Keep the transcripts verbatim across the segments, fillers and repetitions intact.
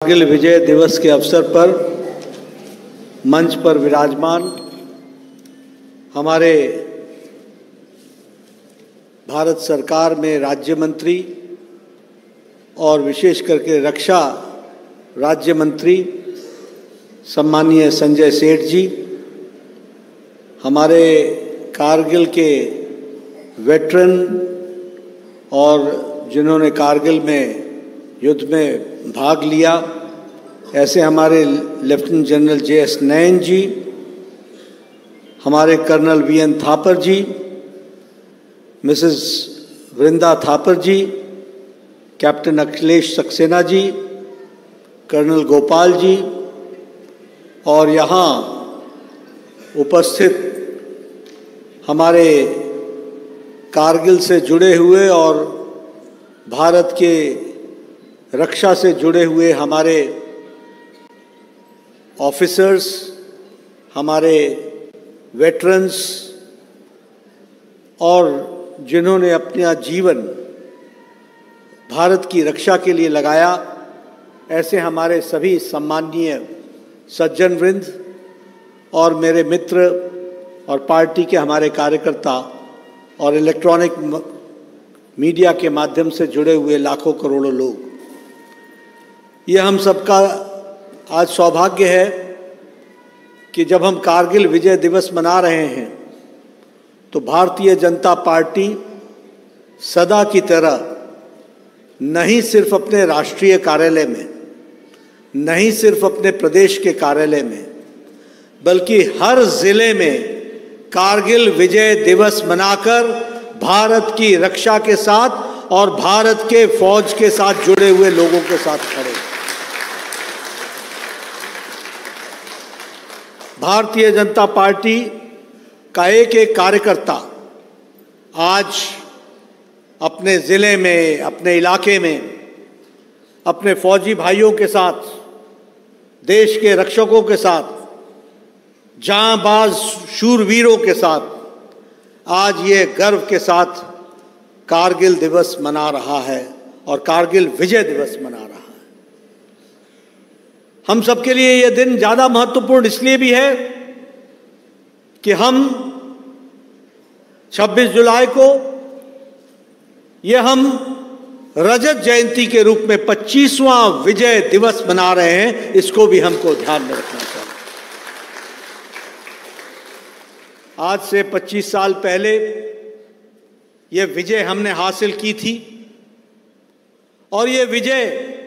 कारगिल विजय दिवस के अवसर पर मंच पर विराजमान हमारे भारत सरकार में राज्य मंत्री और विशेष करके रक्षा राज्य मंत्री सम्मानीय संजय सेठ जी, हमारे कारगिल के वेटरन और जिन्होंने कारगिल में युद्ध में भाग लिया, ऐसे हमारे lieutenant general J S Nayan ji, हमारे colonel V N Thapar ji, Mrs Vrinda Thapar ji, captain Akhilesh Saxena ji, colonel Gopal ji और यहाँ उपस्थित हमारे कारगिल से जुड़े हुए और भारत के रक्षा से जुड़े हुए हमारे ऑफिसर्स, हमारे वेटरन्स और जिन्होंने अपना जीवन भारत की रक्षा के लिए लगाया, ऐसे हमारे सभी सम्माननीय सज्जन वृंद और मेरे मित्र और पार्टी के हमारे कार्यकर्ता और इलेक्ट्रॉनिक मीडिया के माध्यम से जुड़े हुए लाखों करोड़ों लोग, ये हम सबका आज सौभाग्य है कि जब हम कारगिल विजय दिवस मना रहे हैं तो भारतीय जनता पार्टी सदा की तरह नहीं सिर्फ अपने राष्ट्रीय कार्यालय में, नहीं सिर्फ अपने प्रदेश के कार्यालय में, बल्कि हर जिले में कारगिल विजय दिवस मनाकर भारत की रक्षा के साथ और भारत के फौज के साथ जुड़े हुए लोगों के साथ खड़े। भारतीय जनता पार्टी का एक एक कार्यकर्ता आज अपने ज़िले में, अपने इलाके में, अपने फौजी भाइयों के साथ, देश के रक्षकों के साथ, जांबाज शूरवीरों के साथ आज ये गर्व के साथ कारगिल दिवस मना रहा है और कारगिल विजय दिवस मना रहा है। हम सबके लिए ये दिन ज़्यादा महत्वपूर्ण इसलिए भी है कि हम छब्बीस जुलाई को ये हम रजत जयंती के रूप में पच्चीसवां विजय दिवस मना रहे हैं, इसको भी हमको ध्यान में रखना चाहिए। आज से पच्चीस साल पहले ये विजय हमने हासिल की थी और ये विजय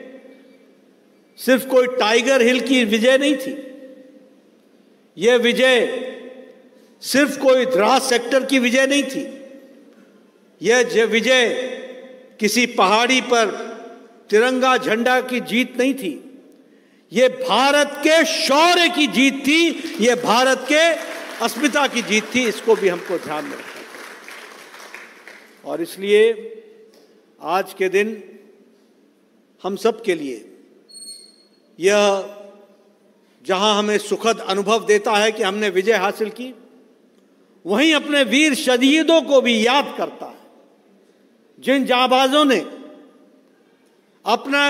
सिर्फ कोई टाइगर हिल की विजय नहीं थी। ये विजय सिर्फ कोई द्रास सेक्टर की विजय नहीं थी। यह विजय किसी पहाड़ी पर तिरंगा झंडा की जीत नहीं थी। ये भारत के शौर्य की जीत थी, ये भारत के अस्मिता की जीत थी। इसको भी हमको ध्यान में रखना चाहिए और इसलिए आज के दिन हम सब के लिए यह जहां हमें सुखद अनुभव देता है कि हमने विजय हासिल की, वहीं अपने वीर शहीदों को भी याद करता है, जिन जांबाजों ने अपना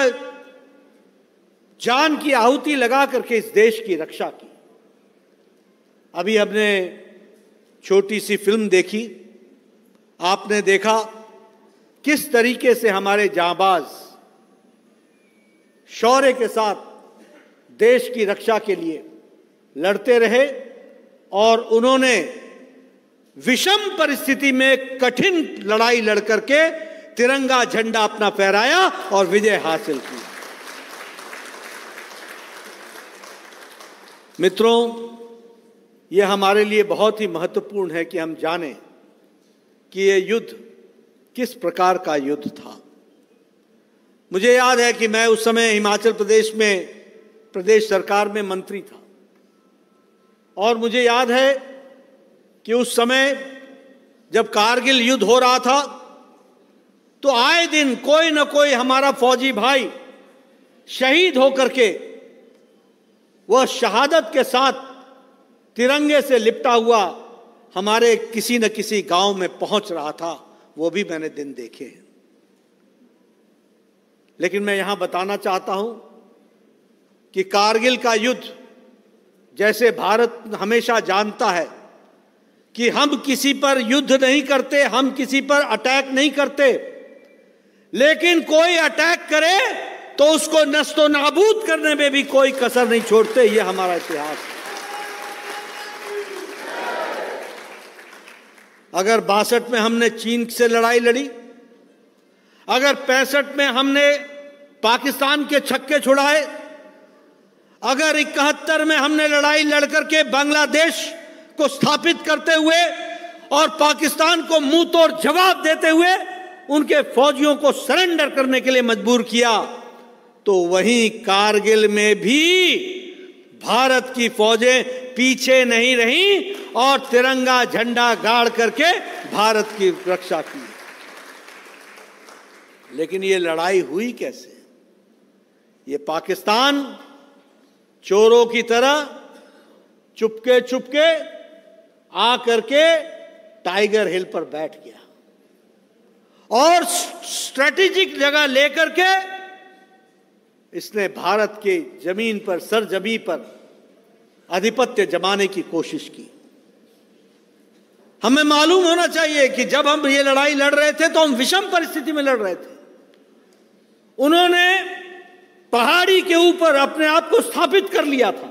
जान की आहुति लगा करके इस देश की रक्षा की। अभी हमने छोटी सी फिल्म देखी, आपने देखा किस तरीके से हमारे जांबाज शौर्य के साथ देश की रक्षा के लिए लड़ते रहे और उन्होंने विषम परिस्थिति में कठिन लड़ाई लड़ करके तिरंगा झंडा अपना फहराया और विजय हासिल की। मित्रों, यह हमारे लिए बहुत ही महत्वपूर्ण है कि हम जानें कि यह युद्ध किस प्रकार का युद्ध था। मुझे याद है कि मैं उस समय हिमाचल प्रदेश में प्रदेश सरकार में मंत्री था और मुझे याद है कि उस समय जब कारगिल युद्ध हो रहा था तो आए दिन कोई न कोई हमारा फौजी भाई शहीद होकर के वह शहादत के साथ तिरंगे से लिपटा हुआ हमारे किसी न किसी गांव में पहुंच रहा था। वो भी मैंने दिन देखे हैं। लेकिन मैं यहां बताना चाहता हूं कि कारगिल का युद्ध, जैसे भारत हमेशा जानता है कि हम किसी पर युद्ध नहीं करते, हम किसी पर अटैक नहीं करते, लेकिन कोई अटैक करे तो उसको नस्तो नाबूद करने में भी कोई कसर नहीं छोड़ते। ये हमारा इतिहास है। अगर बासठ में हमने चीन से लड़ाई लड़ी, अगर पैंसठ में हमने पाकिस्तान के छक्के छुड़ाए, अगर इकहत्तर में हमने लड़ाई लड़कर के बांग्लादेश को स्थापित करते हुए और पाकिस्तान को मुंह तोड़ जवाब देते हुए उनके फौजियों को सरेंडर करने के लिए मजबूर किया, तो वहीं कारगिल में भी भारत की फौजें पीछे नहीं रहीं और तिरंगा झंडा गाड़ करके भारत की रक्षा की। लेकिन ये लड़ाई हुई कैसे? ये पाकिस्तान चोरों की तरह चुपके चुपके आ करके टाइगर हिल पर बैठ गया और स्ट्रेटेजिक जगह लेकर के इसने भारत के जमीन पर, सरजमी पर आधिपत्य जमाने की कोशिश की। हमें मालूम होना चाहिए कि जब हम ये लड़ाई लड़ रहे थे तो हम विषम परिस्थिति में लड़ रहे थे। उन्होंने पहाड़ी के ऊपर अपने आप को स्थापित कर लिया था,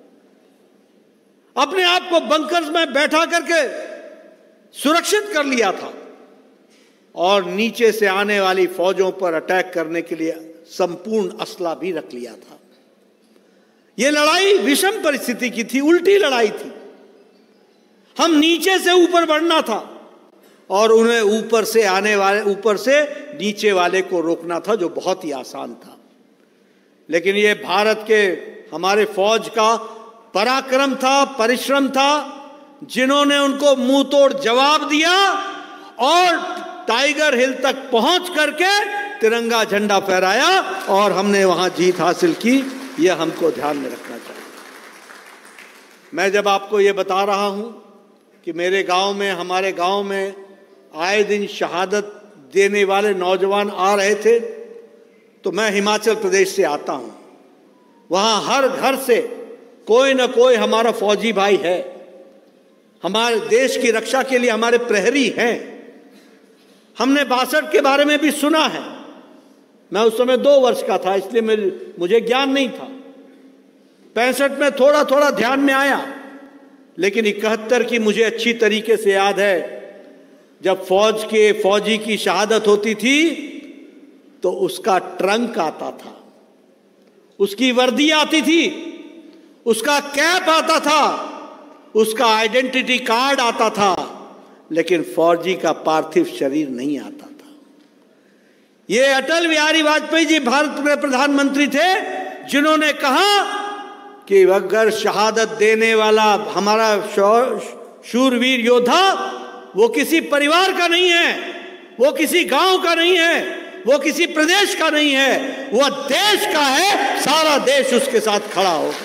अपने आप को बंकर्स में बैठा करके सुरक्षित कर लिया था और नीचे से आने वाली फौजों पर अटैक करने के लिए संपूर्ण असला भी रख लिया था। यह लड़ाई विषम परिस्थिति की थी, उल्टी लड़ाई थी। हम नीचे से ऊपर बढ़ना था और उन्हें ऊपर से आने वाले, ऊपर से नीचे वाले को रोकना था, जो बहुत ही आसान था। लेकिन यह भारत के हमारे फौज का पराक्रम था, परिश्रम था, जिन्होंने उनको मुंह तोड़ जवाब दिया और टाइगर हिल तक पहुंच करके तिरंगा झंडा फहराया और हमने वहां जीत हासिल की। यह हमको ध्यान में रखना चाहिए। मैं जब आपको यह बता रहा हूं कि मेरे गांव में, हमारे गांव में आए दिन शहादत देने वाले नौजवान आ रहे थे, तो मैं हिमाचल प्रदेश से आता हूं। वहां हर घर से कोई ना कोई हमारा फौजी भाई है, हमारे देश की रक्षा के लिए हमारे प्रहरी हैं। हमने बासठ के बारे में भी सुना है। मैं उस समय दो वर्ष का था, इसलिए मुझे ज्ञान नहीं था। पैंसठ में थोड़ा थोड़ा ध्यान में आया, लेकिन इकहत्तर की मुझे अच्छी तरीके से याद है। जब फौज के फौजी की शहादत होती थी तो उसका ट्रंक आता था, उसकी वर्दी आती थी, उसका कैप आता था, उसका आइडेंटिटी कार्ड आता था, लेकिन फौजी का पार्थिव शरीर नहीं आता था। ये अटल बिहारी वाजपेयी जी भारत के प्रधानमंत्री थे, जिन्होंने कहा कि अगर शहादत देने वाला हमारा शूरवीर योद्धा वो किसी परिवार का नहीं है, वो किसी गांव का नहीं है, वो किसी प्रदेश का नहीं है, वो देश का है, सारा देश उसके साथ खड़ा होगा।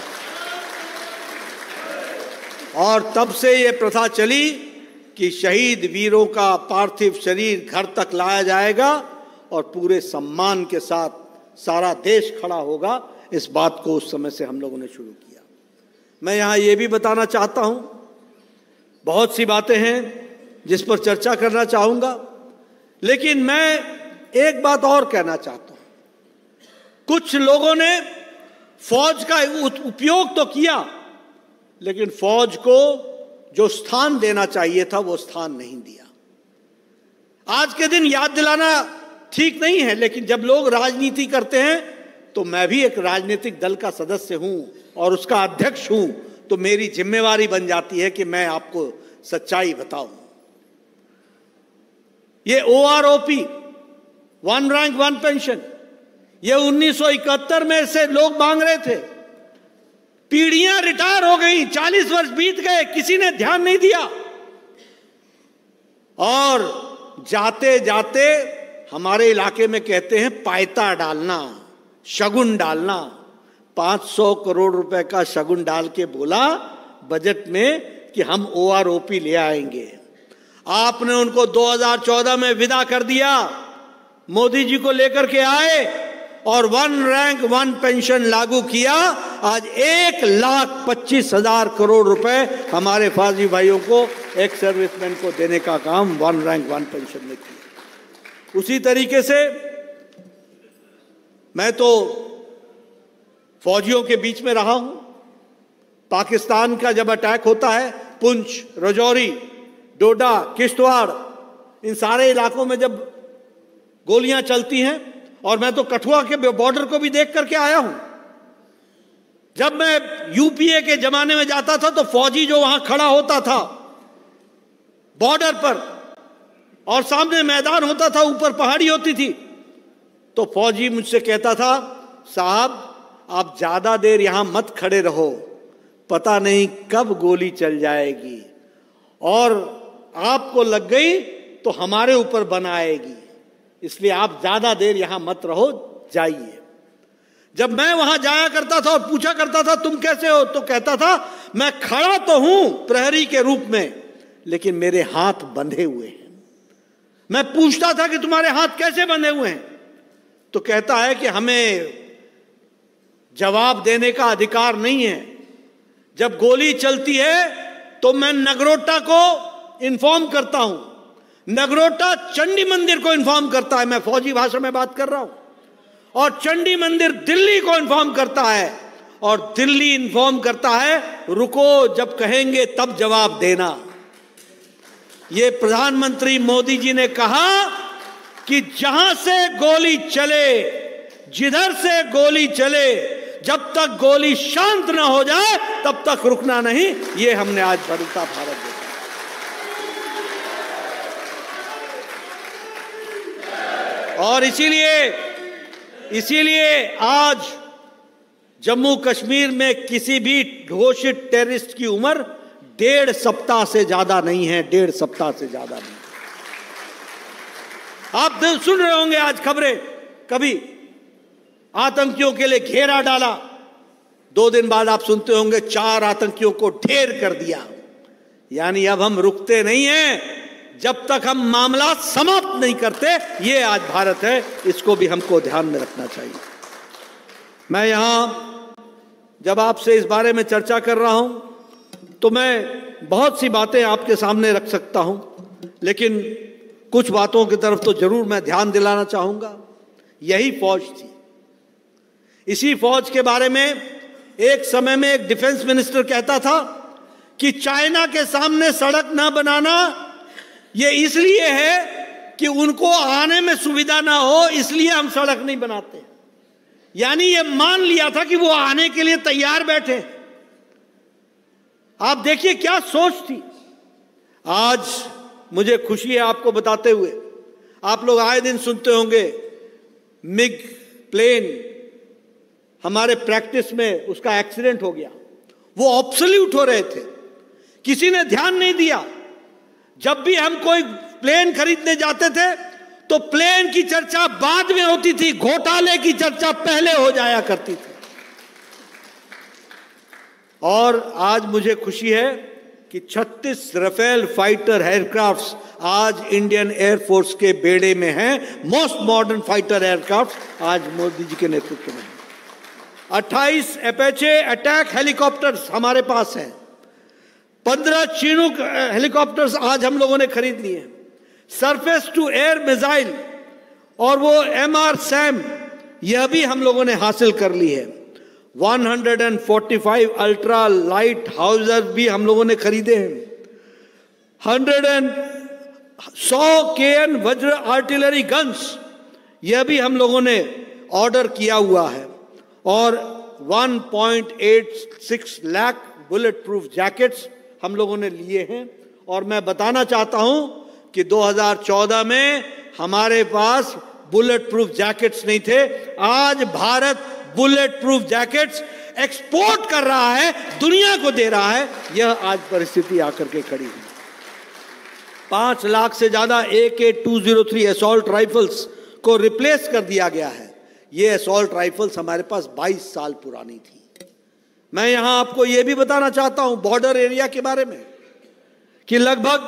और तब से ये प्रथा चली कि शहीद वीरों का पार्थिव शरीर घर तक लाया जाएगा और पूरे सम्मान के साथ सारा देश खड़ा होगा। इस बात को उस समय से हम लोगों ने शुरू किया। मैं यहाँ ये भी बताना चाहता हूँ, बहुत सी बातें हैं जिस पर चर्चा करना चाहूँगा, लेकिन मैं एक बात और कहना चाहता हूँ। कुछ लोगों ने फौज का उपयोग तो किया, लेकिन फौज को जो स्थान देना चाहिए था वो स्थान नहीं दिया। आज के दिन याद दिलाना ठीक नहीं है, लेकिन जब लोग राजनीति करते हैं, तो मैं भी एक राजनीतिक दल का सदस्य हूं और उसका अध्यक्ष हूं, तो मेरी जिम्मेवारी बन जाती है कि मैं आपको सच्चाई बताऊं। ये O R O P, one rank one pension, ये उन्नीस सौ इकहत्तर में से लोग मांग रहे थे। पीढ़ियां रिटायर हो गई, चालीस वर्ष बीत गए, किसी ने ध्यान नहीं दिया। और जाते जाते हमारे इलाके में कहते हैं पायता डालना, शगुन डालना। पांच सौ करोड़ रुपए का शगुन डाल के बोला बजट में कि हम ओ आर ओ पी ले आएंगे। आपने उनको दो हज़ार चौदह में विदा कर दिया। मोदी जी को लेकर के आए और वन रैंक वन पेंशन लागू किया। आज एक लाख पच्चीस हजार करोड़ रुपए हमारे फौजी भाइयों को, एक सर्विसमैन को देने का काम वन रैंक वन पेंशन ने किया। उसी तरीके से मैं तो फौजियों के बीच में रहा हूं। पाकिस्तान का जब अटैक होता है, पुंछ, राजौरी, डोडा, किश्तवाड़, इन सारे इलाकों में जब गोलियां चलती हैं, और मैं तो कठुआ के बॉर्डर को भी देख करके आया हूं। जब मैं यूपीए के जमाने में जाता था तो फौजी जो वहां खड़ा होता था बॉर्डर पर, और सामने मैदान होता था, ऊपर पहाड़ी होती थी, तो फौजी मुझसे कहता था, साहब आप ज्यादा देर यहां मत खड़े रहो, पता नहीं कब गोली चल जाएगी, और आपको लग गई तो हमारे ऊपर बनाएगी, इसलिए आप ज्यादा देर यहां मत रहो, जाइए। जब मैं वहां जाया करता था और पूछा करता था तुम कैसे हो, तो कहता था मैं खड़ा तो हूं प्रहरी के रूप में, लेकिन मेरे हाथ बंधे हुए हैं। मैं पूछता था कि तुम्हारे हाथ कैसे बंधे हुए हैं, तो कहता है कि हमें जवाब देने का अधिकार नहीं है। जब गोली चलती है तो मैं नगरोटा को इन्फॉर्म करता हूं, नगरोटा चंडी मंदिर को इन्फॉर्म करता है, मैं फौजी भाषा में बात कर रहा हूं, और चंडी मंदिर दिल्ली को इन्फॉर्म करता है, और दिल्ली इन्फॉर्म करता है रुको, जब कहेंगे तब जवाब देना। ये प्रधानमंत्री मोदी जी ने कहा कि जहां से गोली चले, जिधर से गोली चले, जब तक गोली शांत ना हो जाए तब तक रुकना नहीं। ये हमने आज बदलता भारत देखा। और इसीलिए इसीलिए आज जम्मू कश्मीर में किसी भी घोषित टेररिस्ट की उम्र डेढ़ सप्ताह से ज्यादा नहीं है, डेढ़ सप्ताह से ज्यादा नहीं। आप सुन रहे होंगे आज खबरें, कभी आतंकियों के लिए घेरा डाला, दो दिन बाद आप सुनते होंगे चार आतंकियों को ढेर कर दिया। यानी अब हम रुकते नहीं हैं जब तक हम मामला समाप्त नहीं करते। ये आज भारत है, इसको भी हमको ध्यान में रखना चाहिए। मैं यहां जब आपसे इस बारे में चर्चा कर रहा हूं तो मैं बहुत सी बातें आपके सामने रख सकता हूं, लेकिन कुछ बातों की तरफ तो जरूर मैं ध्यान दिलाना चाहूंगा। यही फौज थी। इसी फौज के बारे में एक समय में एक डिफेंस मिनिस्टर कहता था कि चाइना के सामने सड़क ना बनाना ये इसलिए है कि उनको आने में सुविधा ना हो, इसलिए हम सड़क नहीं बनाते। यानी ये मान लिया था कि वो आने के लिए तैयार बैठे। आप देखिए क्या सोच थी। आज मुझे खुशी है आपको बताते हुए, आप लोग आए दिन सुनते होंगे मिग प्लेन हमारे प्रैक्टिस में उसका एक्सीडेंट हो गया। वो ऑब्सोल्यूट हो रहे थे, किसी ने ध्यान नहीं दिया। जब भी हम कोई प्लेन खरीदने जाते थे तो प्लेन की चर्चा बाद में होती थी, घोटाले की चर्चा पहले हो जाया करती थी। और आज मुझे खुशी है कि छत्तीस राफेल फाइटर एयरक्राफ्ट्स आज इंडियन एयरफोर्स के बेड़े में हैं। मोस्ट मॉडर्न फाइटर एयरक्राफ्ट आज मोदी जी के नेतृत्व में। अट्ठाईस एपेचे अटैक हेलीकॉप्टर्स हमारे पास हैं। पंद्रह चीनूक हेलीकॉप्टर्स आज हम लोगों ने खरीद लिए हैं। सरफेस टू एयर मिसाइल और वो एम आर सैम यह भी हम लोगों ने हासिल कर ली है। एक सौ पैंतालीस अल्ट्रा लाइट हाउसर भी हम लोगों ने खरीदे हैं। सौ के एन वज्र आर्टिलरी गन्स यह भी हम लोगों ने ऑर्डर किया हुआ है। और एक पॉइंट आठ छह लाख बुलेट प्रूफ जैकेट्स हम लोगों ने लिए हैं। और मैं बताना चाहता हूं कि दो हज़ार चौदह में हमारे पास बुलेट प्रूफ जैकेट्स नहीं थे। आज Bharat bulletproof jackets export कर रहा है, दुनिया को दे रहा है। यह आज परिस्थिति आकर के खड़ी है। पांच लाख से ज्यादा A K two zero three assault rifles को रिप्लेस कर दिया गया है। ये असॉल्ट राइफल्स हमारे पास बाईस साल पुरानी थी। मैं यहां आपको यह भी बताना चाहता हूं बॉर्डर एरिया के बारे में कि लगभग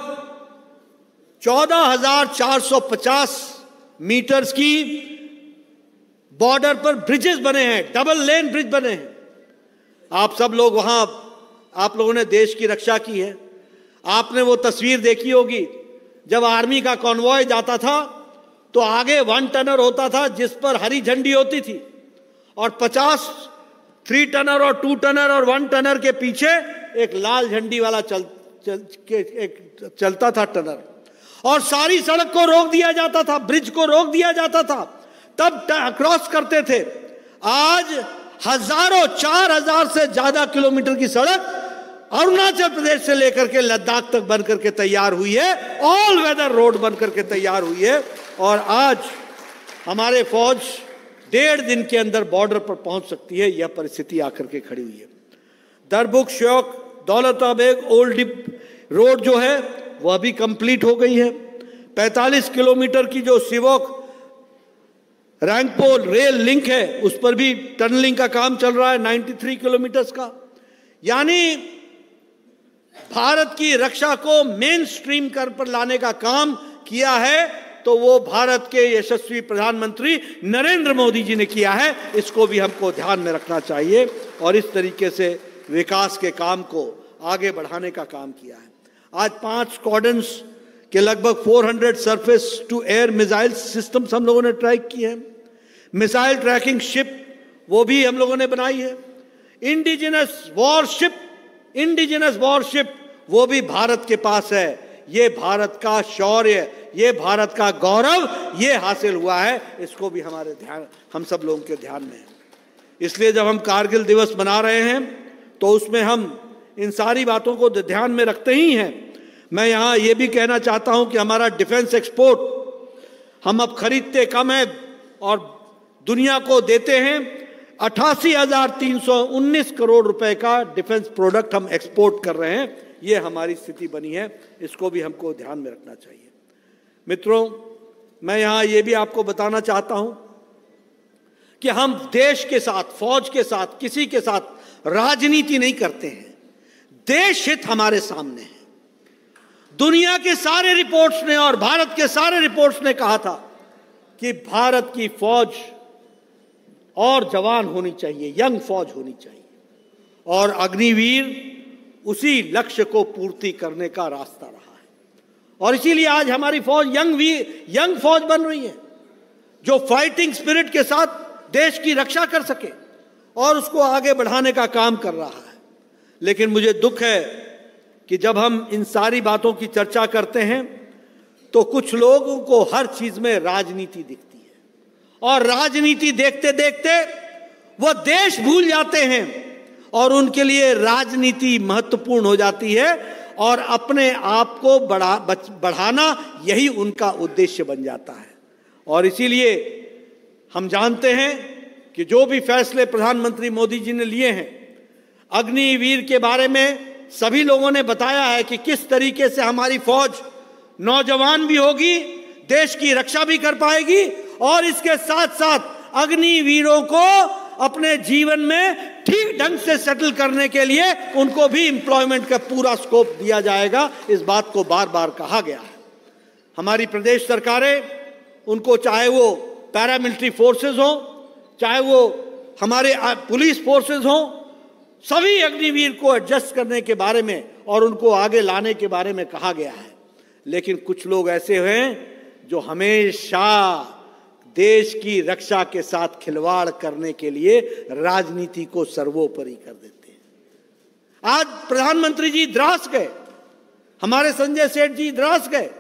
चौदह हजार चार सौ पचास मीटर्स की बॉर्डर पर ब्रिजेस बने हैं, डबल लेन ब्रिज बने हैं। आप सब लोग वहां, आप लोगों ने देश की रक्षा की है। आपने वो तस्वीर देखी होगी जब आर्मी का कॉन्वॉय जाता था तो आगे वन टनर होता था जिस पर हरी झंडी होती थी, और पचास थ्री टनर और टू टनर और वन टनर के पीछे एक लाल झंडी वाला चल, चल के एक चलता था टनर, और सारी सड़क को रोक दिया जाता था, ब्रिज को रोक दिया जाता था, तब क्रॉस करते थे। आज हजारों, चार हजार से ज्यादा किलोमीटर की सड़क अरुणाचल प्रदेश से लेकर के लद्दाख तक बन करके तैयार हुई है, ऑल वेदर रोड बन करके तैयार हुई है। और आज हमारे फौज डेढ़ दिन के अंदर बॉर्डर पर पहुंच सकती है, यह परिस्थिति आकर के खड़ी हुई है। दरबुक श्योक दौलता बेग ओल्ड डिप रोड जो है वह भी कंप्लीट हो गई है। पैंतालीस किलोमीटर की जो सिवोक रैंकपोल रेल लिंक है उस पर भी टनलिंग का काम चल रहा है, तिरानवे किलोमीटर का। यानी भारत की रक्षा को मेन स्ट्रीम कर पर लाने का काम किया है तो वो भारत के यशस्वी प्रधानमंत्री नरेंद्र मोदी जी ने किया है। इसको भी हमको ध्यान में रखना चाहिए और इस तरीके से विकास के काम को आगे बढ़ाने का काम किया है। आज पांच स्क्वाड्रन्स के लगभग चार सौ surface to air missile systems हम लोगों ने ट्राई किए हैं। मिसाइल ट्रैकिंग शिप वो भी हम लोगों ने बनाई है। इंडिजिनस वॉरशिप इंडिजिनस वॉरशिप वो भी भारत के पास है। ये भारत का शौर्य, ये भारत का गौरव, ये हासिल हुआ है। इसको भी हमारे ध्यान, हम सब लोगों के ध्यान में है। इसलिए जब हम कारगिल दिवस मना रहे हैं तो उसमें हम इन सारी बातों को ध्यान में रखते ही हैं। मैं यहाँ ये भी कहना चाहता हूँ कि हमारा डिफेंस एक्सपोर्ट हम अब खरीदते कम है और दुनिया को देते हैं। अट्ठासी हजार तीन सौ उन्नीस करोड़ रुपए का डिफेंस प्रोडक्ट हम एक्सपोर्ट कर रहे हैं। ये हमारी स्थिति बनी है, इसको भी हमको ध्यान में रखना चाहिए। मित्रों, मैं यहाँ ये भी आपको बताना चाहता हूँ कि हम देश के साथ, फौज के साथ, किसी के साथ राजनीति नहीं करते हैं। देश हित हमारे सामने है। दुनिया के सारे रिपोर्ट्स ने और भारत के सारे रिपोर्ट्स ने कहा था कि भारत की फौज और जवान होनी चाहिए, यंग फौज होनी चाहिए, और अग्निवीर उसी लक्ष्य को पूर्ति करने का रास्ता रहा है। और इसीलिए आज हमारी फौज यंग वीर यंग फौज बन रही है, जो फाइटिंग स्पिरिट के साथ देश की रक्षा कर सके और उसको आगे बढ़ाने का काम कर रहा है। लेकिन मुझे दुख है कि जब हम इन सारी बातों की चर्चा करते हैं तो कुछ लोगों को हर चीज में राजनीति दिखती है, और राजनीति देखते देखते वो देश भूल जाते हैं और उनके लिए राजनीति महत्वपूर्ण हो जाती है और अपने आप को बढ़ा बढ़ाना यही उनका उद्देश्य बन जाता है। और इसीलिए हम जानते हैं कि जो भी फैसले प्रधानमंत्री मोदी जी ने लिए हैं, अग्निवीर के बारे में सभी लोगों ने बताया है कि किस तरीके से हमारी फौज नौजवान भी होगी, देश की रक्षा भी कर पाएगी, और इसके साथ साथ अग्निवीरों को अपने जीवन में ठीक ढंग से सेटल करने के लिए उनको भी एम्प्लॉयमेंट का पूरा स्कोप दिया जाएगा। इस बात को बार बार कहा गया है। हमारी प्रदेश सरकारें, उनको चाहे वो पैरामिलिट्री फोर्सेस हो, चाहे वो हमारे पुलिस फोर्सेस हो, सभी अग्निवीर को एडजस्ट करने के बारे में और उनको आगे लाने के बारे में कहा गया है। लेकिन कुछ लोग ऐसे हैं जो हमेशा देश की रक्षा के साथ खिलवाड़ करने के लिए राजनीति को सर्वोपरि कर देते हैं। आज प्रधानमंत्री जी द्रास गए, हमारे संजय सेठ जी द्रास गए,